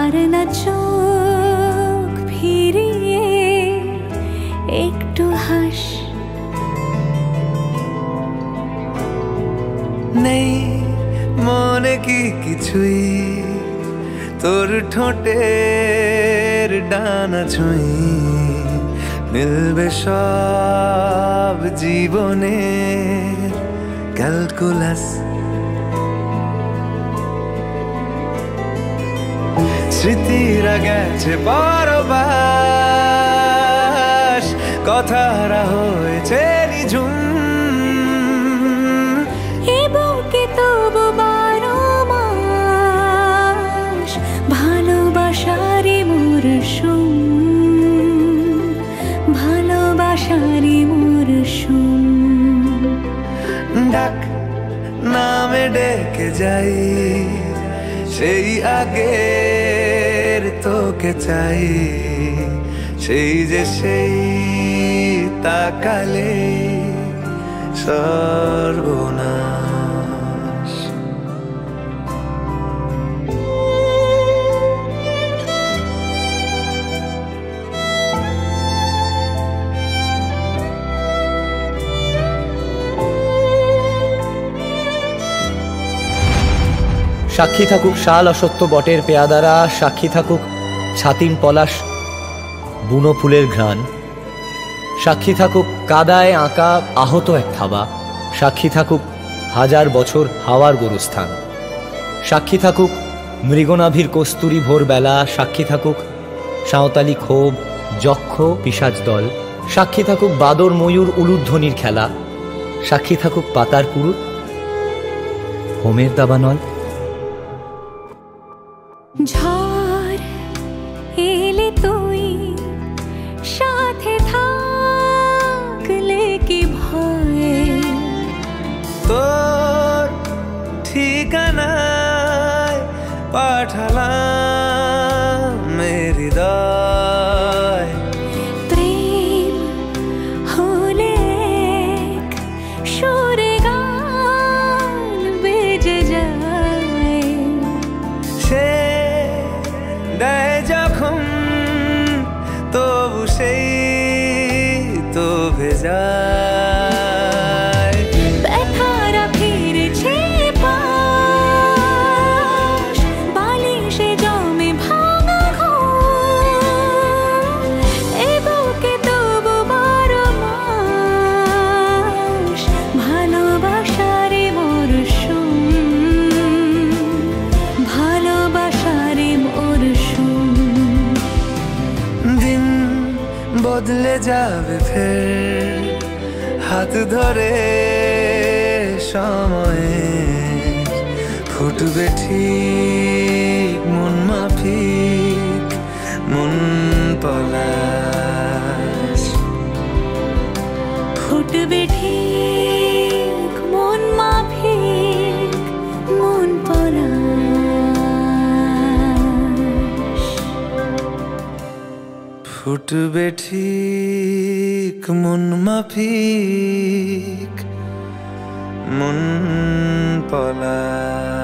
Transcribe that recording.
আর না চোখ ফিরিয়ে একটু হাস। নেই মনে কি কিছুই তোর ঠোঁটের ডানা ছুঁই, মিলবে সব জীবনের ক্যালকুলাস। স্মৃতিরা গেছে পরবাস, কথারা হয়েছে নিঝুম। এ বুকে তবু 12 মাস ভালোবাসারই মরশুম, ভালোবাসারই মরশুম। ডাক নামে ডেকে যাই, সেই আগের তোকে চাই, সেই যে সেই তাকালে সর্বনাশ। সাক্ষী থাকুক শাল অসত্য বটের পেয়াদারা, সাক্ষী থাকুক ছাতিম পলাশ বুনো ফুলের ঘ্রাণ, সাক্ষী থাকুক কাদায় আঁকা আহত এক থাবা, সাক্ষী থাকুক হাজার বছর হাওয়ার গোরস্থান, সাক্ষী থাকুক মৃগনাভির কস্তুরী ভোরবেলা, সাক্ষী থাকুক সাঁওতালি ক্ষোভ যক্ষ পিশাচ দল, সাক্ষী থাকুক বাদর ময়ূর উলুধ্বনির খেলা, সাক্ষী থাকুক পাতার পুরুত হোমের দাবানল। ঝড় এলে তুই সাথে থাকলে কি ভয়, তোর ঠিকানায় পাঠালাম হৃদয়। প্রেম হলে এক সুরে গান বেজে যায়, সে দেয় যখন তবু সেই তো ভেজায়। ব্যথারা ফিরেছে পাশ, বালিশে জমে ভাঙা ঘুম। এ বুকে তবু 12 মাস ভালোবাসারই মরশুম, ভালোবাসারই মরশুম। দিন বদলে যাবে ফের হাত ধরে সময়ে, ফুটবে ঠিক মন মাফিক মন পলাশ। ফুটবে ঠিক মন মাফিক মন পলাশ। ফুটবে ঠিক মন মাফিক মন পলাশ।